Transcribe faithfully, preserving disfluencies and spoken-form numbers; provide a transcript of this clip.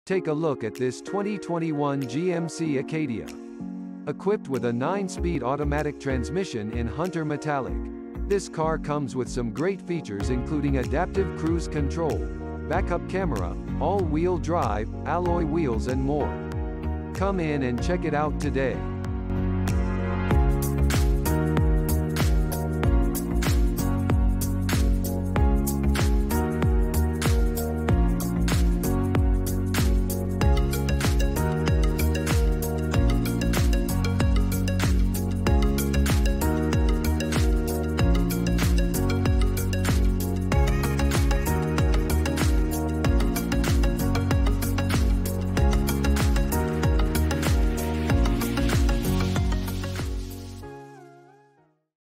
Take a look at this twenty twenty-one G M C Acadia. Equipped with a nine-speed automatic transmission in Hunter Metallic. This car comes with some great features including adaptive cruise control, backup camera, all-wheel drive, alloy wheels and more. Come in and check it out today.